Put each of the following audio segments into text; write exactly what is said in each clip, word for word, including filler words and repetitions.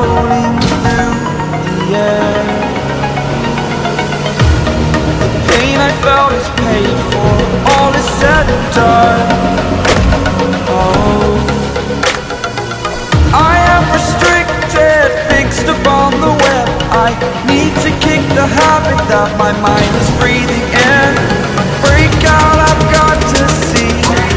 floating through the air. The pain I felt is paid for, all is said and done. Oh, I am restricted, fixed upon the web. I need to kick the habit that my mind is breathing in. Break out, I've got to see.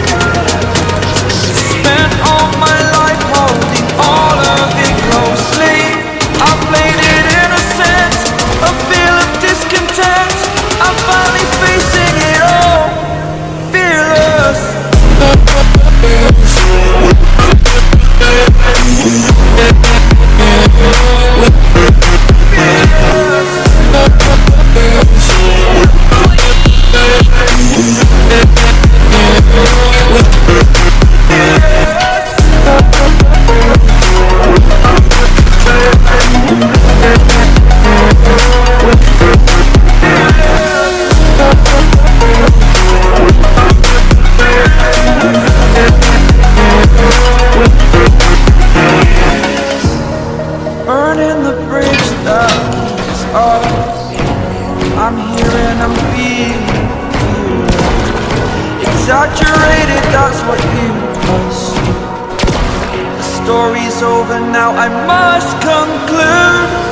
Spent all my life holding all of it closely. I played it innocent, a feel of discontent. I'm finally facing it all, fearless. Burning the bridge that keeps us. I'm here and I'm feeling exaggerated, that's what you assume. The story's over now, I must conclude.